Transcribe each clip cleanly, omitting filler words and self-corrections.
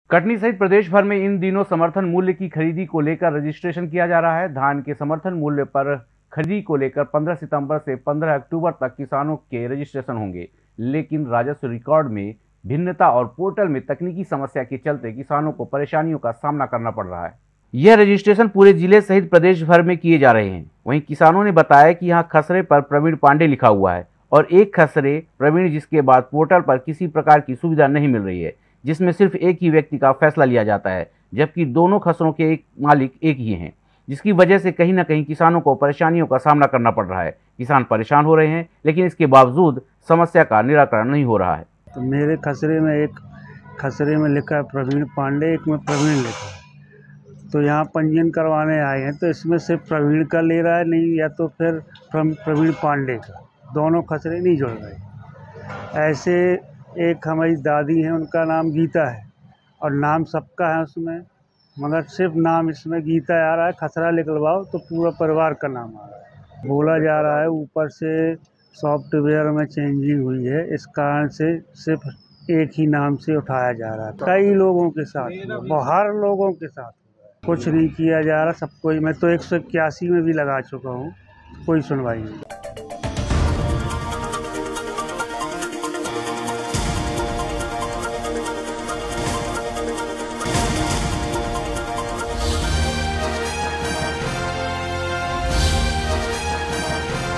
कटनी सहित प्रदेश भर में इन दिनों समर्थन मूल्य की खरीदी को लेकर रजिस्ट्रेशन किया जा रहा है। धान के समर्थन मूल्य पर खरीदी को लेकर 15 सितंबर से 15 अक्टूबर तक किसानों के रजिस्ट्रेशन होंगे, लेकिन राजस्व रिकॉर्ड में भिन्नता और पोर्टल में तकनीकी समस्या के चलते किसानों को परेशानियों का सामना करना पड़ रहा है। यह रजिस्ट्रेशन पूरे जिले सहित प्रदेश भर में किए जा रहे हैं। वहीं किसानों ने बताया कि यहाँ खसरे पर प्रवीण पांडे लिखा हुआ है और एक खसरे प्रवीण, जिसके बाद पोर्टल पर किसी प्रकार की सुविधा नहीं मिल रही है, जिसमें सिर्फ एक ही व्यक्ति का फैसला लिया जाता है, जबकि दोनों खसरों के एक मालिक एक ही हैं, जिसकी वजह से कहीं न कहीं किसानों को परेशानियों का सामना करना पड़ रहा है। किसान परेशान हो रहे हैं, लेकिन इसके बावजूद समस्या का निराकरण नहीं हो रहा है। तो मेरे खसरे में एक खसरे में लिखा है प्रवीण पांडे, एक में प्रवीण लिखा है। तो यहाँ पंजीयन करवाने आए हैं, तो इसमें सिर्फ प्रवीण का ले रहा है, नहीं या तो फिर प्रवीण पांडे का, दोनों खसरे नहीं जुड़ रहे। ऐसे एक हमारी दादी हैं, उनका नाम गीता है और नाम सबका है उसमें, मगर सिर्फ नाम इसमें गीता आ रहा है। खसरा निकलवाओ तो पूरा परिवार का नाम आ रहा है। बोला जा रहा है ऊपर से सॉफ्टवेयर में चेंजिंग हुई है, इस कारण से सिर्फ एक ही नाम से उठाया जा रहा है। कई लोगों के साथ, हर लोगों के साथ कुछ नहीं किया जा रहा। सब कोई, मैं तो 181 में भी लगा चुका हूँ, कोई सुनवाई नहीं।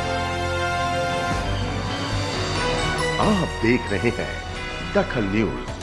आप देख रहे हैं दखल न्यूज।